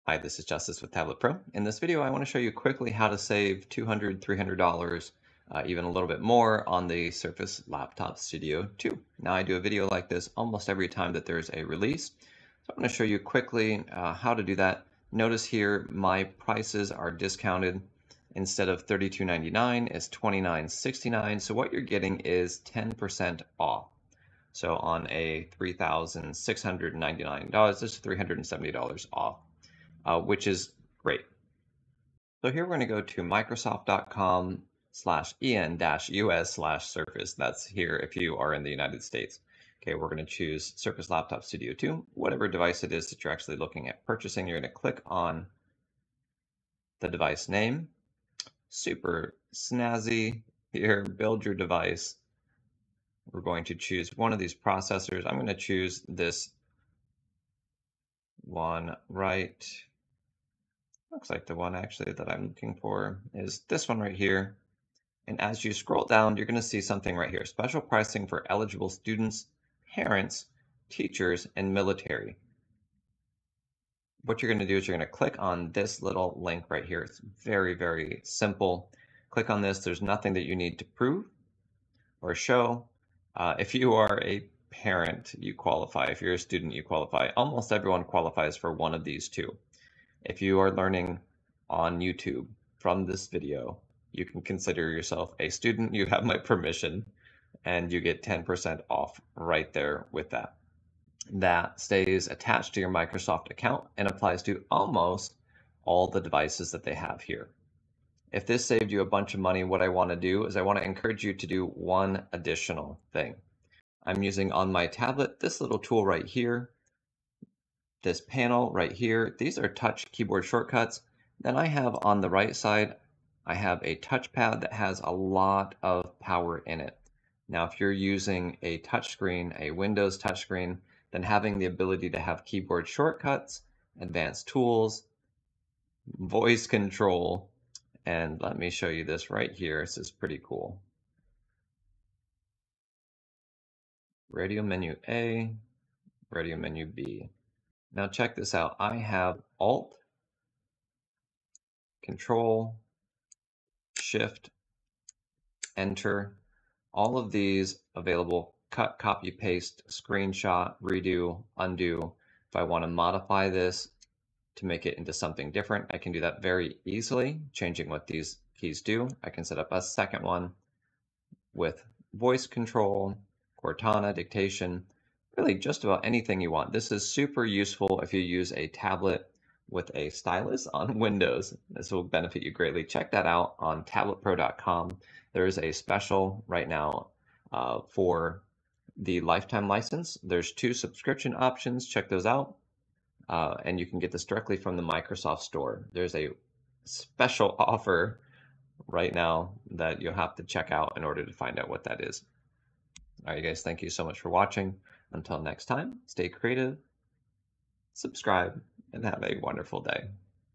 Hi, this is Justice with Tablet Pro. In this video, I want to show you quickly how to save $200, $300, even a little bit more on the Surface Laptop Studio 2. Now, I do a video like this almost every time that there's a release. So I'm going to show you quickly how to do that. Notice here, my prices are discounted. Instead of $32.99, it's $29.69. So what you're getting is 10% off. So on a $3,699, this is $370 off. Which is great. So here we're going to go to microsoft.com/en-us/Surface. That's here if you are in the United States. Okay, we're going to choose Surface Laptop Studio 2, whatever device it is that you're actually looking at purchasing. You're going to click on the device name. Super snazzy here, build your device. We're going to choose one of these processors. I'm going to choose this one right. Looks like the one actually that I'm looking for is this one right here. And as you scroll down, you're going to see something right here. Special pricing for eligible students, parents, teachers, and military. What you're going to do is you're going to click on this little link right here. It's very, very simple. Click on this. There's nothing that you need to prove or show. If you are a parent, you qualify. If you're a student, you qualify. Almost everyone qualifies for one of these two. If you are learning on YouTube from this video, you can consider yourself a student. You have my permission, and you get 10% off right there with that. That stays attached to your Microsoft account and applies to almost all the devices that they have here. If this saved you a bunch of money, what I want to do is I want to encourage you to do one additional thing. I'm using on my tablet this little tool right here. This panel right here, these are touch keyboard shortcuts. Then I have on the right side, I have a touchpad that has a lot of power in it. Now, if you're using a touchscreen, a Windows touchscreen, then having the ability to have keyboard shortcuts, advanced tools, voice control, and let me show you this right here. This is pretty cool. Radio menu A, radio menu B. Now check this out. I have Alt, Control, Shift, Enter, all of these available. Cut, copy, paste, screenshot, redo, undo. If I want to modify this to make it into something different, I can do that very easily, changing what these keys do. I can set up a second one with voice control, Cortana, dictation, really just about anything you want. This is super useful if you use a tablet with a stylus on Windows. This will benefit you greatly. Check that out on tabletpro.com. There is a special right now for the lifetime license. There's 2 subscription options. Check those out. And you can get this directly from the Microsoft Store. There's a special offer right now that you'll have to check out in order to find out what that is. All right, guys, thank you so much for watching. Until next time, stay creative, subscribe, and have a wonderful day.